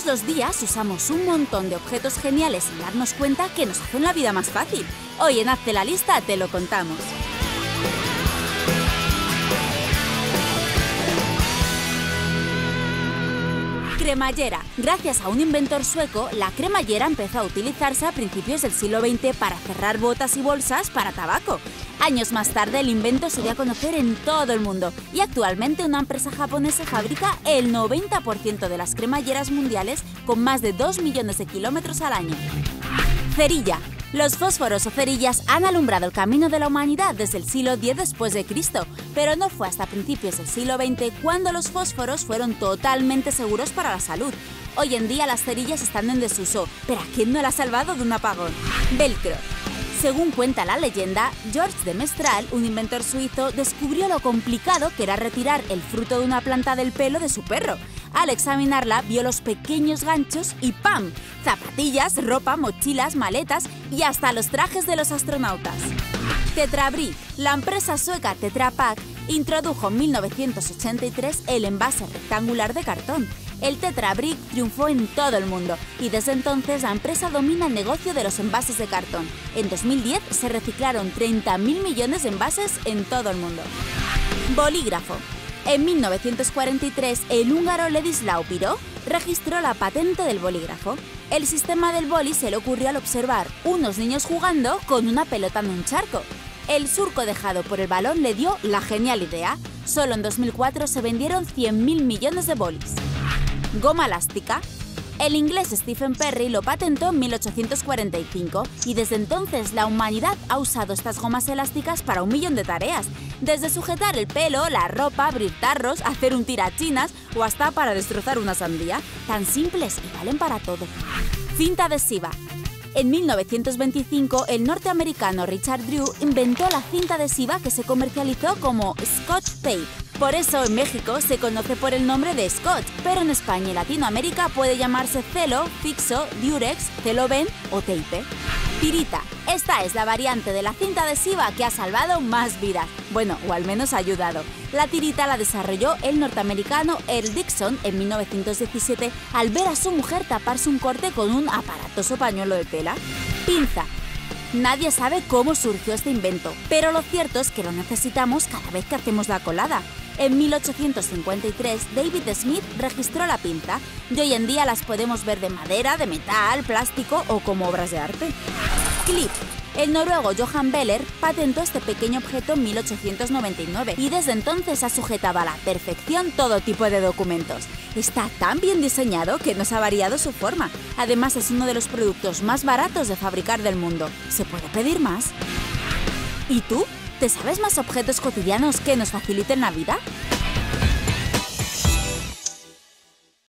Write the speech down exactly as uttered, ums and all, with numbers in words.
los días usamos un montón de objetos geniales sin darnos cuenta que nos hacen la vida más fácil. Hoy en Hazte la Lista te lo contamos. Cremallera. Gracias a un inventor sueco, la cremallera empezó a utilizarse a principios del siglo veinte para cerrar botas y bolsas para tabaco. Años más tarde, el invento se dio a conocer en todo el mundo y actualmente una empresa japonesa fabrica el noventa por ciento de las cremalleras mundiales con más de dos millones de kilómetros al año. Cerilla. Los fósforos o cerillas han alumbrado el camino de la humanidad desde el siglo diez después de Cristo, pero no fue hasta principios del siglo veinte cuando los fósforos fueron totalmente seguros para la salud. Hoy en día las cerillas están en desuso, pero ¿a quién no la ha salvado de un apagón? Velcro. Según cuenta la leyenda, Georges de Mestral, un inventor suizo, descubrió lo complicado que era retirar el fruto de una planta del pelo de su perro. Al examinarla, vio los pequeños ganchos y ¡pam! Zapatillas, ropa, mochilas, maletas y hasta los trajes de los astronautas. Tetra Brik. La empresa sueca Tetra Pak introdujo en mil novecientos ochenta y tres el envase rectangular de cartón. El Tetra Brik triunfó en todo el mundo y desde entonces la empresa domina el negocio de los envases de cartón. En dos mil diez se reciclaron treinta mil millones de envases en todo el mundo. Bolígrafo. En mil novecientos cuarenta y tres, el húngaro Ladislao Biró registró la patente del bolígrafo. El sistema del boli se le ocurrió al observar unos niños jugando con una pelota en un charco. El surco dejado por el balón le dio la genial idea. Solo en dos mil cuatro se vendieron cien mil millones de bolis. Goma elástica. El inglés Stephen Perry lo patentó en mil ochocientos cuarenta y cinco y desde entonces la humanidad ha usado estas gomas elásticas para un millón de tareas, desde sujetar el pelo, la ropa, abrir tarros, hacer un tirachinas o hasta para destrozar una sandía. Tan simples y valen para todo. Cinta adhesiva. En mil novecientos veinticinco, el norteamericano Richard Drew inventó la cinta adhesiva que se comercializó como Scotch Tape. Por eso en México se conoce por el nombre de Scotch, pero en España y Latinoamérica puede llamarse Celo, Fixo, Durex, Celoben o Tape. Tirita. Esta es la variante de la cinta adhesiva que ha salvado más vidas. Bueno, o al menos ha ayudado. La tirita la desarrolló el norteamericano Earl Dixon en mil novecientos diecisiete al ver a su mujer taparse un corte con un aparatoso pañuelo de tela. Pinza. Nadie sabe cómo surgió este invento, pero lo cierto es que lo necesitamos cada vez que hacemos la colada. En mil ochocientos cincuenta y tres, David Smith registró la pinza y hoy en día las podemos ver de madera, de metal, plástico o como obras de arte. Clip. El noruego Johan Beller patentó este pequeño objeto en mil ochocientos noventa y nueve y desde entonces ha sujetado a la perfección todo tipo de documentos. Está tan bien diseñado que no se ha variado su forma. Además es uno de los productos más baratos de fabricar del mundo. ¿Se puede pedir más? ¿Y tú? ¿Te sabes más objetos cotidianos que nos faciliten la vida?